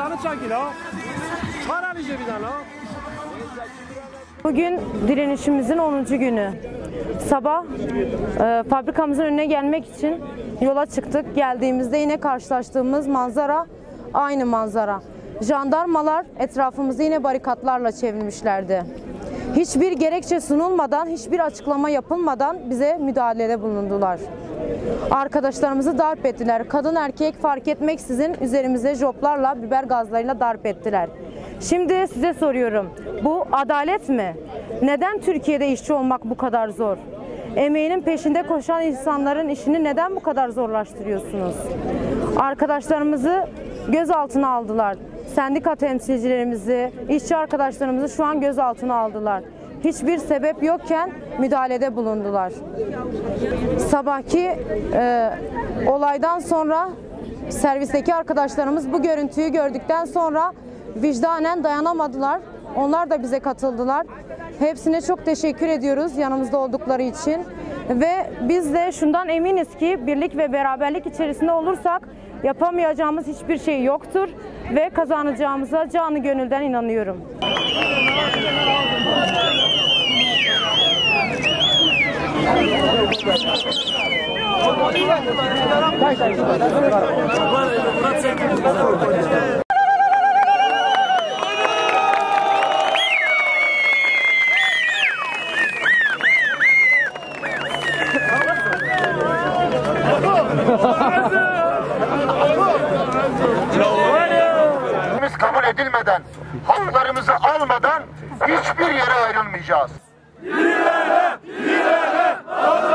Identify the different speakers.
Speaker 1: Pasanı çakil ha. Çıkar Ali cebinden ha.
Speaker 2: Bugün direnişimizin 10. günü. Sabah fabrikamızın önüne gelmek için yola çıktık. Geldiğimizde yine karşılaştığımız manzara aynı manzara. Jandarmalar etrafımızı yine barikatlarla çevirmişlerdi. Hiçbir gerekçe sunulmadan, hiçbir açıklama yapılmadan bize müdahalede bulundular. Arkadaşlarımızı darp ettiler. Kadın erkek fark etmeksizin üzerimize joplarla, biber gazlarıyla darp ettiler. Şimdi size soruyorum. Bu adalet mi? Neden Türkiye'de işçi olmak bu kadar zor? Emeğinin peşinde koşan insanların işini neden bu kadar zorlaştırıyorsunuz? Arkadaşlarımızı gözaltına aldılar. Sendika temsilcilerimizi, işçi arkadaşlarımızı şu an gözaltına aldılar. Hiçbir sebep yokken müdahalede bulundular. Sabahki olaydan sonra servisteki arkadaşlarımız bu görüntüyü gördükten sonra vicdanen dayanamadılar. Onlar da bize katıldılar. Hepsine çok teşekkür ediyoruz yanımızda oldukları için. Ve biz de şundan eminiz ki birlik ve beraberlik içerisinde olursak yapamayacağımız hiçbir şey yoktur ve kazanacağımıza canı gönülden inanıyorum.
Speaker 3: Kabul edilmeden, haklarımızı almadan hiçbir yere ayrılmayacağız.